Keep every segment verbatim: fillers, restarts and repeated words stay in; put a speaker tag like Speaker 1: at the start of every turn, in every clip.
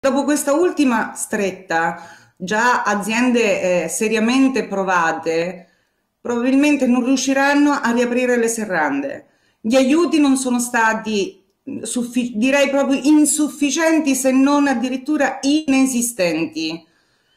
Speaker 1: Dopo questa ultima stretta, già aziende eh, seriamente provate probabilmente non riusciranno a riaprire le serrande. Gli aiuti non sono stati, suffi- direi proprio insufficienti, se non addirittura inesistenti.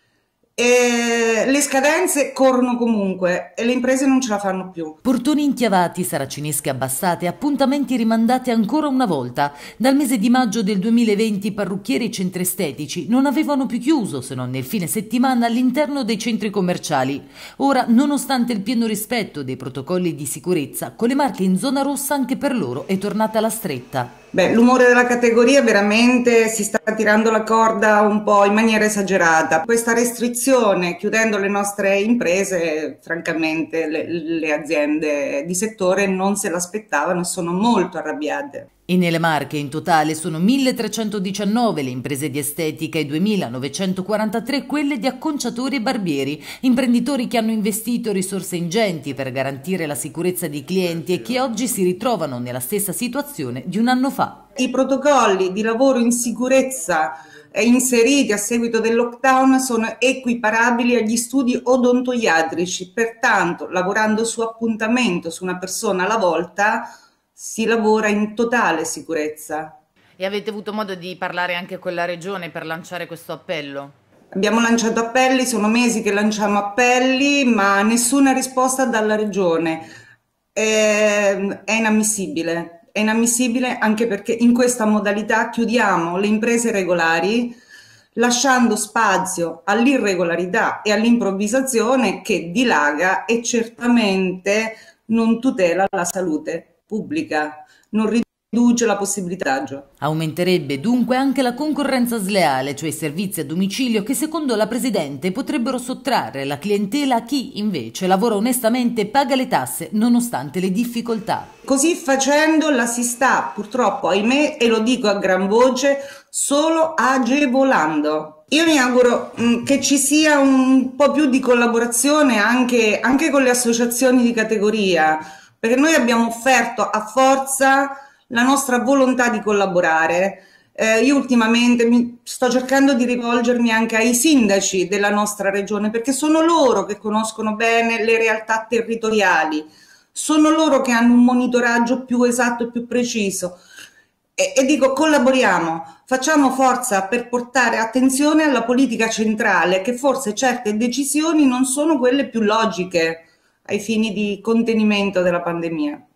Speaker 1: E le scadenze corrono comunque e le imprese non ce la fanno più.
Speaker 2: Portoni inchiavati, saracinesche abbassate, appuntamenti rimandati ancora una volta. Dal mese di maggio del duemilaventi parrucchieri e centri estetici non avevano più chiuso, se non nel fine settimana, all'interno dei centri commerciali. Ora, nonostante il pieno rispetto dei protocolli di sicurezza, con le marche in zona rossa anche per loro è tornata la stretta.
Speaker 1: Beh, l'umore della categoria veramente si sta tirando la corda un po' in maniera esagerata. Questa restrizione, chiudendo le nostre imprese, francamente le, le aziende di settore non se l'aspettavano e sono molto arrabbiate.
Speaker 2: E nelle Marche in totale sono milletrecentodiciannove le imprese di estetica e duemilanovecentoquarantatré quelle di acconciatori e barbieri, imprenditori che hanno investito risorse ingenti per garantire la sicurezza dei clienti e che oggi si ritrovano nella stessa situazione di un anno fa.
Speaker 1: I protocolli di lavoro in sicurezza inseriti a seguito del lockdown sono equiparabili agli studi odontoiatrici, pertanto lavorando su appuntamento su una persona alla volta si lavora in totale sicurezza.
Speaker 3: E avete avuto modo di parlare anche con la regione per lanciare questo appello?
Speaker 1: Abbiamo lanciato appelli, sono mesi che lanciamo appelli, ma nessuna risposta dalla regione. È, è inammissibile, è inammissibile anche perché in questa modalità chiudiamo le imprese regolari, lasciando spazio all'irregolarità e all'improvvisazione che dilaga e certamente non tutela la salute pubblica, non riduce la possibilità.
Speaker 2: Aumenterebbe dunque anche la concorrenza sleale, cioè i servizi a domicilio che secondo la Presidente potrebbero sottrarre la clientela a chi invece lavora onestamente e paga le tasse nonostante le difficoltà.
Speaker 1: Così facendo la si sta purtroppo, ahimè, e lo dico a gran voce, solo agevolando. Io mi auguro mh, che ci sia un po' più di collaborazione anche, anche con le associazioni di categoria, perché noi abbiamo offerto a forza la nostra volontà di collaborare. Eh, io ultimamente mi sto cercando di rivolgermi anche ai sindaci della nostra regione, perché sono loro che conoscono bene le realtà territoriali, sono loro che hanno un monitoraggio più esatto e più preciso. E, e dico, collaboriamo, facciamo forza per portare attenzione alla politica centrale, che forse certe decisioni non sono quelle più logiche ai fini di contenimento della pandemia.